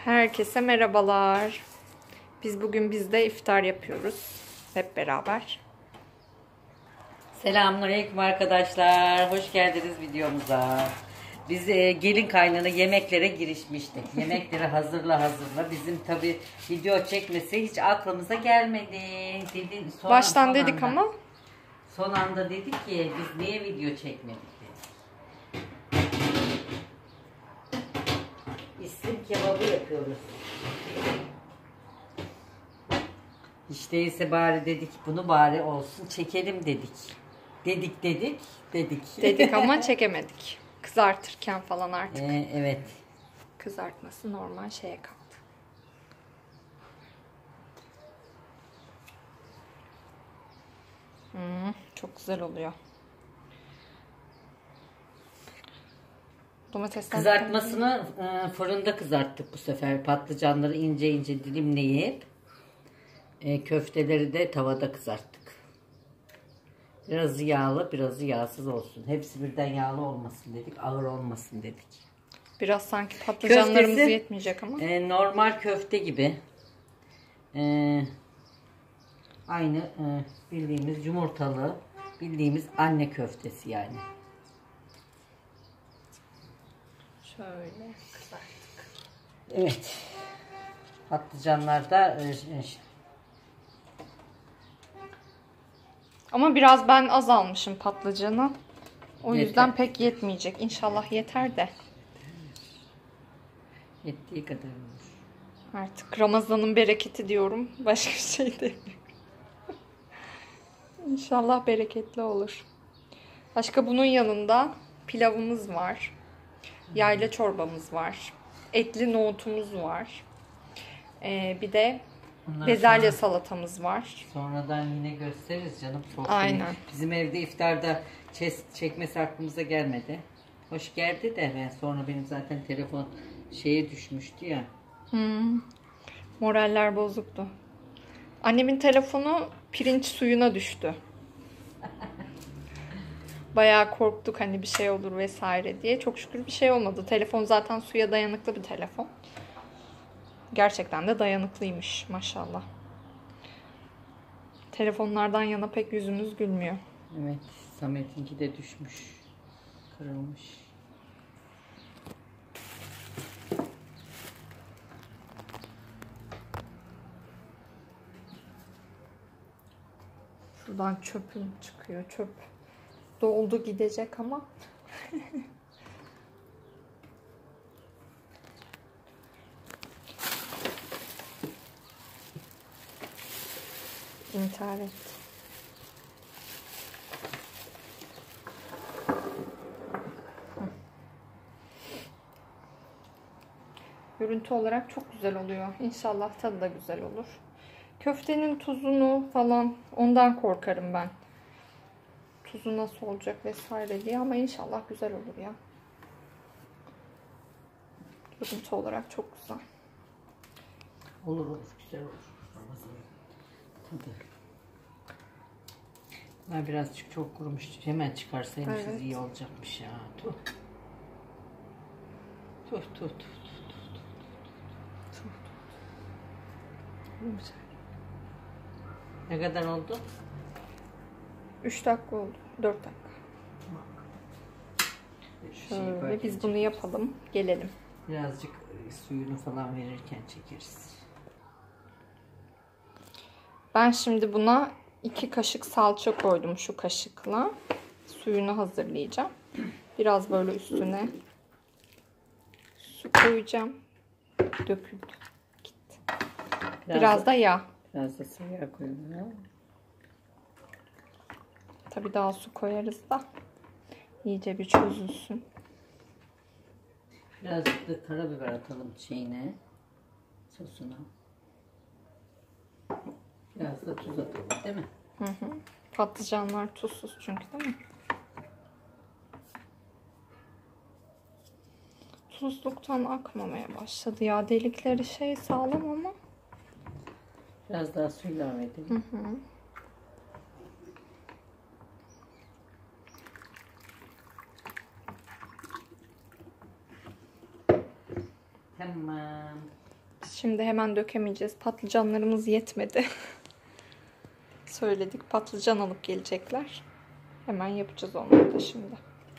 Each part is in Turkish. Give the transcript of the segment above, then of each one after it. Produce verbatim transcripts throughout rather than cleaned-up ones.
Herkese merhabalar. Biz bugün bizde iftar yapıyoruz. Hep beraber. Selamünaleyküm arkadaşlar. Hoş geldiniz videomuza. Biz e, gelin kaynana yemeklere girişmiştik. Yemekleri hazırla hazırla. Bizim tabi video çekmesi hiç aklımıza gelmedi. Dedin, son, Baştan son dedik anda, ama. Son anda dedik ki biz niye video çekmedik dedik. İslim kebabı yapıyoruz. Hiç değilse bari dedik bunu bari olsun çekelim dedik. Dedik dedik dedik. Dedik ama çekemedik. Kızartırken falan artık. Ee, evet. Kızartması normal şeye kaldı. Hmm, çok güzel oluyor. Domatesler Kızartmasını e, fırında kızarttık bu sefer. Patlıcanları ince ince dilimleyip e, köfteleri de tavada kızarttık. Biraz yağlı, biraz yağsız olsun. Hepsi birden yağlı olmasın dedik, ağır olmasın dedik. Biraz sanki patlıcanlarımız Köftesi, yetmeyecek ama. E, normal köfte gibi. E, aynı e, bildiğimiz yumurtalı, bildiğimiz anne köftesi yani. Şöyle kızarttık. Evet. Patlıcanlar da e, Ama biraz ben az almışım patlıcanı. O Yeter. yüzden pek yetmeyecek. İnşallah yeter de. yettiği kadar olur. Artık Ramazan'ın bereketi diyorum. Başka bir şey demiyorum. İnşallah bereketli olur. Başka bunun yanında pilavımız var. Yayla çorbamız var. Etli nohutumuz var. Ee, bir de Bunlar bezelye sonra, salatamız var. sonradan yine gösteririz canım. Sofrayı. Aynen. Bizim evde iftarda çes, çekmesi aklımıza gelmedi. Hoş geldi de ben sonra benim zaten telefon şeye düşmüştü ya. Hmm. Moraller bozuktu. Annemin telefonu pirinç suyuna düştü. Bayağı korktuk hani bir şey olur vesaire diye. Çok şükür bir şey olmadı. Telefon zaten suya dayanıklı bir telefon. Gerçekten de dayanıklıymış maşallah. Telefonlardan yana pek yüzümüz gülmüyor. Evet, Samet'inki de düşmüş. Kırılmış. Şuradan çöpüm çıkıyor. Çöp doldu gidecek ama. İntihar etti. Görüntü olarak çok güzel oluyor. İnşallah tadı da güzel olur. Köftenin tuzunu falan ondan korkarım ben. Tuzu nasıl olacak vesaire diye ama inşallah güzel olur ya. Görüntü olarak çok güzel. Olur olur, güzel olur. Tadı. Ben birazcık çok kurumuş. Hemen çıkarsaymışız Evet. iyi olacakmış ya. Tuh. Tuh tuh tuh. Ne kadar oldu? üç dakika oldu. dört dakika. Şöyle biz bunu yapalım. Gelelim. Birazcık suyunu falan verirken çekeriz. Ben şimdi buna iki kaşık salça koydum şu kaşıkla. Suyunu hazırlayacağım. Biraz böyle üstüne su koyacağım. Döküldü. Gitti. Biraz, Biraz da yağ. Biraz da sıvı yağ koyalım. Tabii daha su koyarız da iyice bir çözülsün. Birazcık da karabiber atalım şeyine, sosuna. Biraz da tuz atalım, değil mi? Hı hı. Patlıcanlar tuzsuz çünkü, değil mi? Tuzluktan akmamaya başladı ya. Delikleri şey sağlam ama. Biraz daha su ilave edelim. Hı hı. Tamam. Şimdi hemen dökemeyeceğiz. Patlıcanlarımız yetmedi. Söyledik, patlıcan alıp gelecekler. Hemen yapacağız onları da şimdi.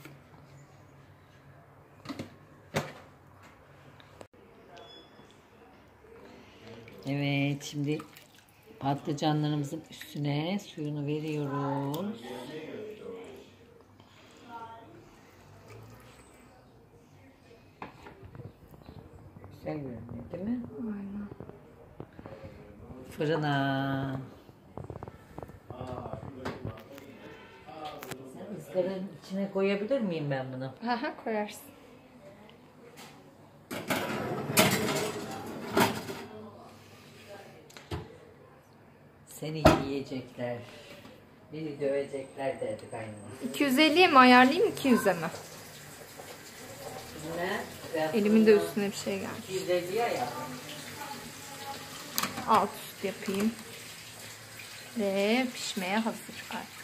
Evet, şimdi patlıcanlarımızın üstüne suyunu veriyoruz. Güzel görünüyor değil mi? Aynen. Fırına. Sen ızgaranın içine koyabilir miyim ben bunu? Ha ha, koyarsın. Seni yiyecekler. Beni dövecekler derdi kaynana. iki yüz elliye mi ayarlayayım, iki yüze mi? Ne? Ben Elimin de üstüne bir şey geldi. iki yüz elliye ya. Alt üst yapayım. Ve pişmeye hazır artık.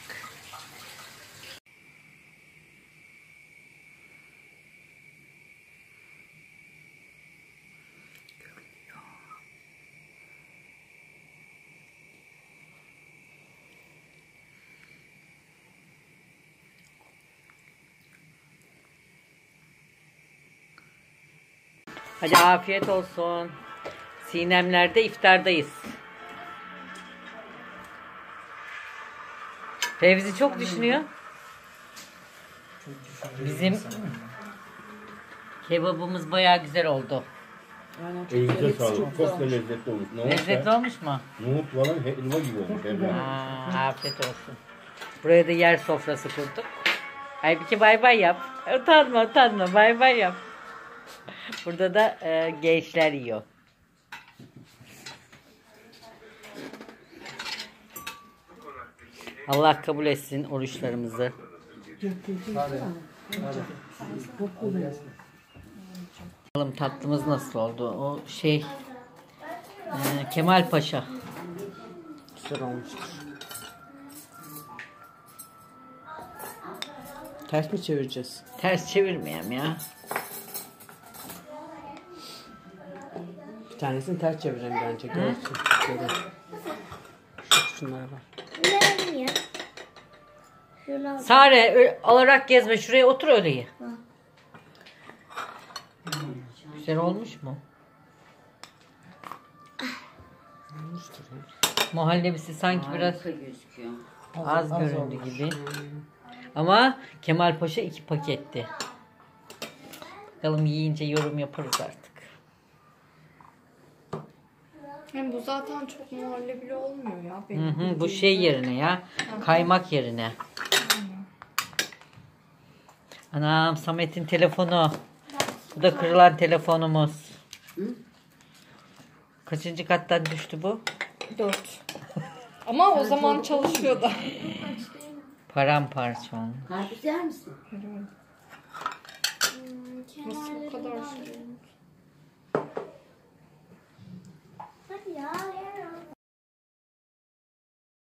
Hadi afiyet olsun. Sinemler'de iftardayız. Fevzi çok düşünüyor. Bizim kebabımız bayağı güzel oldu. Elinize sağlık. Çok da lezzetli olmuş. Nohut Lezzetli da- olmuş mu? Nohut falan helva gibi olmuş. Helva. Aa, afiyet olsun. Buraya da yer sofrası kurduk. Aybiki bay bay yap. Utanma utanma bay bay yap. Burada da e, gençler yiyor. Allah kabul etsin oruçlarımızı. Bakalım tatlımız nasıl oldu? O şey e, Kemal Paşa. Güzel olmuştur. Ters mi çevireceğiz? Ters çevirmeyeyim ya. Bir tanesini ters çevireceğim bence. Görsün. Şöyle. Şu- Şunlara bak. Ne ya? Şuna Sare ö- alarak gezme, şuraya otur öyle ye. Güzel olmuş mu? Olmuştur ya. Muhallebisi sanki biraz gözüküyor. az az göründü olmuş. gibi. Ama Kemal Paşa iki paketti. Bakalım yiyince yorum yaparız artık. Hem bu zaten çok muhallebili olmuyor ya. Hı Benim hı, bu bildiğim. şey yerine ya. Kaymak yerine. Anam Samet'in telefonu. Bu da kırılan telefonumuz. Kaçıncı kattan düştü bu? Dört. Ama o zaman çalışıyor da. Paramparça olmuş. Karpuz yer misin? Herhalde.